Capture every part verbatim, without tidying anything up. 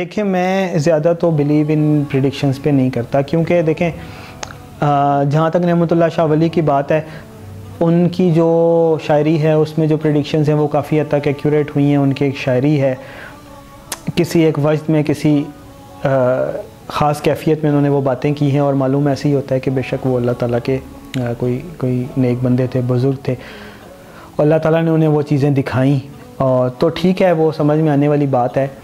دیکھیں میں زیادہ تو بلیو ان پریڈکشنز پہ نہیں کرتا، کیونکہ دیکھیں جہاں تک نعمت اللہ شاہ ولی کی بات ہے، ان کی جو شاعری ہے اس میں جو پریڈکشنز ہیں وہ کافی حد تک ایکوریٹ ہوئی ہیں. ان کی ایک شاعری ہے، کسی ایک وجد میں کسی خاص کیفیت میں انہوں نے وہ باتیں کی ہیں، اور معلوم ایسے ہی ہوتا ہے کہ بے شک وہ اللہ تعالیٰ کے کوئی کوئی نیک بندے تھے، بزرگ تھے، اللہ تعالیٰ نے انہیں وہ چیزیں دکھائیں، اور تو ٹھیک ہے، وہ سمجھ میں آنے والی بات ہے.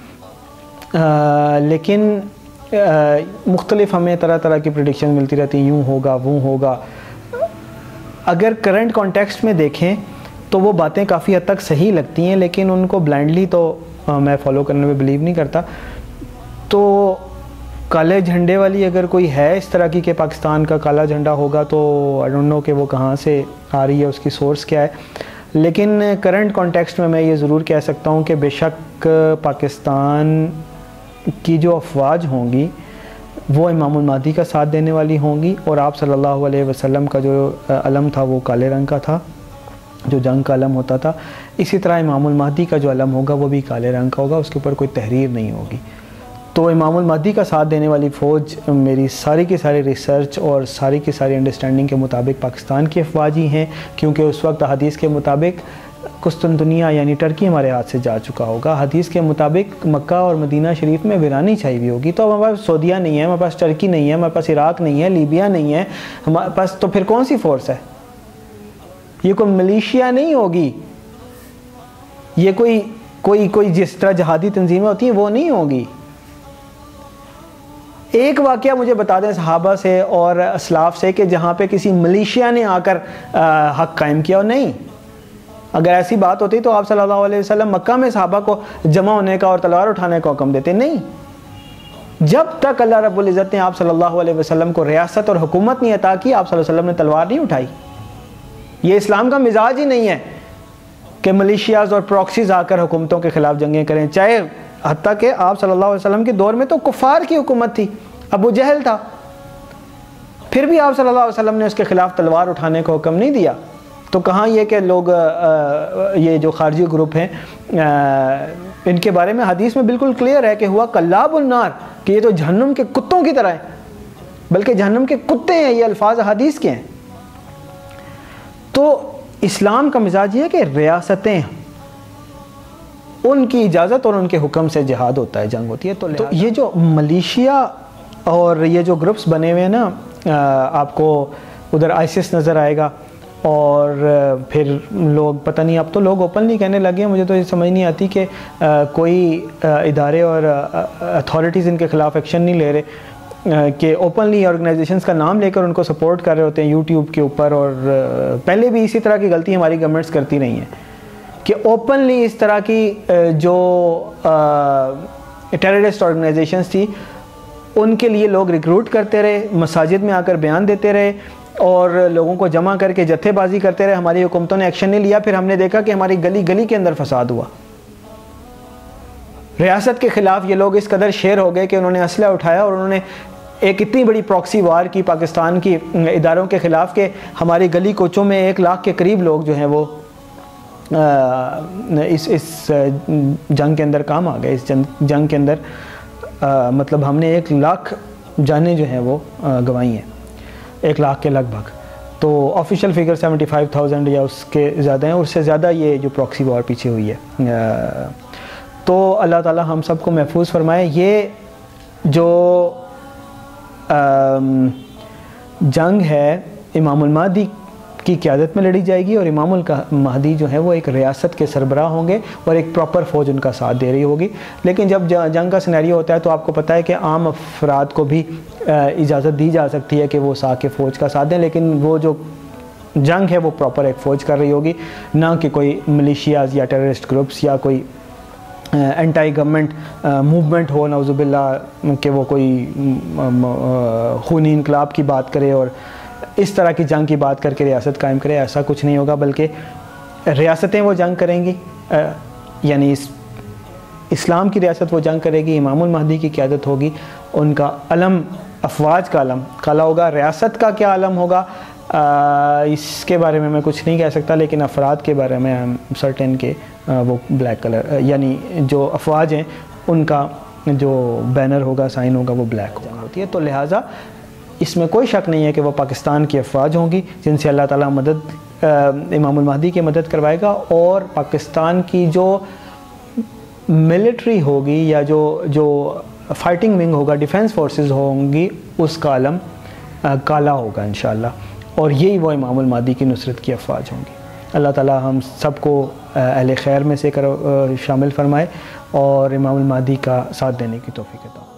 لیکن مختلف ہمیں طرح طرح کی پریڈکشن ملتی رہتی ہیں، یوں ہوگا وہ ہوگا. اگر کرنٹ کانٹیکسٹ میں دیکھیں تو وہ باتیں کافی حد تک صحیح لگتی ہیں، لیکن ان کو بلائنڈلی تو میں فالو کرنے میں بلیو نہیں کرتا. تو کالے جھنڈے والی اگر کوئی ہے اس طرح کی کہ پاکستان کا کالا جھنڈا ہوگا، تو آئی ڈونٹ نو کہ وہ کہاں سے آ رہی ہے، اس کی سورس کیا ہے. لیکن کرنٹ کانٹیکسٹ میں میں یہ ضرور کہہ سکتا ہوں کہ بے شک پاکستان کی جو افواج ہوں گی وہ امام المہدی کا ساتھ دینے والی ہوں گی، اور آپ صلی اللہ علیہ وسلم کا جو علم تھا وہ کالے رنگ کا تھا، جو جنگ کا علم ہوتا تھا. اسی طرح امام المہدی کا جو علم ہوگا وہ بھی کالے رنگ کا ہوگا، اس کے اوپر کوئی تحریر نہیں ہوگی. تو امام المہدی کا ساتھ دینے والی فوج میری ساری کی ساری ریسرچ اور ساری کی ساری انڈرسٹینڈنگ کے مطابق پاکستان کی افواج ہی ہیں، کیونکہ اس وقت حدیث کے مطابق قسطنطنیہ یعنی ٹرکی ہمارے ہاتھ سے جا چکا ہوگا. حدیث کے مطابق مکہ اور مدینہ شریف میں ویرانی چھائی ہوئی ہوگی. تو ہمارے پاس سعودیہ نہیں ہے، ہمارے پاس ٹرکی نہیں ہے، ہمارے پاس عراق نہیں ہے، لیبیا نہیں ہے ہمارے پاس، تو پھر کون سی فورس ہے؟ یہ کوئی ملیشیا نہیں ہوگی، یہ کوئی کوئی کوئی جس طرح جہادی تنظیمیں ہوتی ہیں وہ نہیں ہوگی. ایک واقعہ مجھے بتا دیں صحابہ سے اور اسلاف سے کہ جہاں پہ کسی ملیشیا نے آ کر حق قائم کیا ہو. نہیں، اگر ایسی بات ہوتی تو آپ صلی اللہ علیہ وسلم مکہ میں صحابہ کو جمع ہونے کا اور تلوار اٹھانے کا حکم دیتے. نہیں، جب تک اللہ رب العزت نے آپ صلی اللہ علیہ وسلم کو ریاست اور حکومت نہیں عطا کی، آپ صلی اللہ علیہ وسلم نے تلوار نہیں اٹھائی. یہ اسلام کا مزاج ہی نہیں ہے کہ ملیشیاز اور پراکسیز آ کر حکومتوں کے خلاف جنگیں کریں. چاہے حتیٰ کہ آپ صلی اللہ علیہ وسلم کے دور میں تو کفار کی حکومت تھی، ابو جہل تھا، پھر بھی آپ صلی اللہ علیہ وسلم نے اس کے خلاف تلوار اٹھانے کا حکم نہیں دیا. تو کہاں یہ کہ لوگ یہ جو خارجی گروپ ہیں ان کے بارے میں حدیث میں بالکل کلیئر ہے کہ ہوا کلاب النار، کہ یہ تو جہنم کے کتوں کی طرح ہیں، بلکہ جہنم کے کتے ہیں. یہ الفاظ حدیث کے ہیں. تو اسلام کا مزاج یہ ہے کہ ریاستیں ان کی اجازت اور ان کے حکم سے جہاد ہوتا ہے، جنگ ہوتی ہے. تو یہ جو ملیشیا اور یہ جو گروپس بنے ہوئے ہیں نا، آپ کو ادھر آئیسس نظر آئے گا، اور پھر لوگ پتہ نہیں، اب تو لوگ اوپنلی کہنے لگے ہیں. مجھے تو یہ سمجھ نہیں آتی کہ کوئی ادارے اور اتھارٹیز ان کے خلاف ایکشن نہیں لے رہے، کہ اوپنلی آرگنائزیشنز کا نام لے کر ان کو سپورٹ کر رہے ہوتے ہیں یوٹیوب کے اوپر. اور پہلے بھی اسی طرح کی غلطی ہماری گورنمنٹس کرتی رہی ہیں کہ اوپنلی اس طرح کی جو ٹیررسٹ آرگنائزیشنز تھی ان کے لیے لوگ ریکروٹ کرتے رہے، مساجد میں آ کر بیان دیتے رہے اور لوگوں کو جمع کر کے جتھے بازی کرتے رہے. ہماری حکومتوں نے ایکشن نہیں لیا. پھر ہم نے دیکھا کہ ہماری گلی گلی کے اندر فساد ہوا. ریاست کے خلاف یہ لوگ اس قدر شیر ہو گئے کہ انہوں نے اسلحہ اٹھایا اور انہوں نے ایک اتنی بڑی پراکسی وار کی پاکستان کی اداروں کے خلاف کہ ہماری گلی کوچوں میں ایک لاکھ کے قریب لوگ جو ہیں وہ اس اس جنگ کے اندر کام آ گئے. اس جنگ کے اندر مطلب ہم نے ایک لاکھ جانیں جو ہیں وہ گنوائی ہیں، ایک لاکھ کے لگ بھگ. تو official figure seventy five thousand یا اس کے زیادہ ہیں، اس سے زیادہ یہ جو پراکسی وار پیچھے ہوئی ہے. تو اللہ تعالی ہم سب کو محفوظ فرمائے. یہ جو جنگ ہے امام المہدی کی قیادت میں لڑی جائے گی، اور امام المہدی جو ہے وہ ایک ریاست کے سربراہ ہوں گے اور ایک پراپر فوج ان کا ساتھ دے رہی ہوگی. لیکن جب جنگ کا سینیریو ہوتا ہے تو آپ کو پتہ ہے کہ عام افراد کو بھی اجازت دی جا سکتی ہے کہ وہ ساتھ فوج کا ساتھ دیں، لیکن وہ جو جنگ ہے وہ پراپر ایک فوج کر رہی ہوگی، نہ کہ کوئی ملیشیاز یا ٹیررسٹ گروپس یا کوئی اینٹائی گورنمنٹ موومنٹ ہو نعوذ باللہ کہ وہ کوئی خونی انقلاب کی بات کرے اور اس طرح کی جنگ کی بات کر کے ریاست قائم کرے. ایسا کچھ نہیں ہوگا، بلکہ ریاستیں وہ جنگ کریں گی، یعنی اس اسلام کی ریاست وہ جنگ کرے گی، امام المہدی کی قیادت ہوگی، ان کا علم افواج کا علم کالا ہوگا. ریاست کا کیا علم ہوگا اس کے بارے میں میں کچھ نہیں کہہ سکتا، لیکن افراد کے بارے میں ہم سرٹن کہ وہ بلیک کلر، یعنی جو افواج ہیں ان کا جو بینر ہوگا، سائن ہوگا، وہ بلیک ہوتی ہے. تو لہٰذا اس میں کوئی شک نہیں ہے کہ وہ پاکستان کی افواج ہوں گی جن سے اللہ تعالیٰ مدد امام المہدی کی مدد کروائے گا، اور پاکستان کی جو ملٹری ہوگی یا جو جو فائٹنگ ونگ ہوگا، ڈیفنس فورسز ہوں گی، اس کا علم کالا ہوگا انشاءاللہ، اور یہی وہ امام المہدی کی نصرت کی افواج ہوں گی. اللہ تعالیٰ ہم سب کو اہل خیر میں سے شامل فرمائے اور امام المہدی کا ساتھ دینے کی توفیق عطا.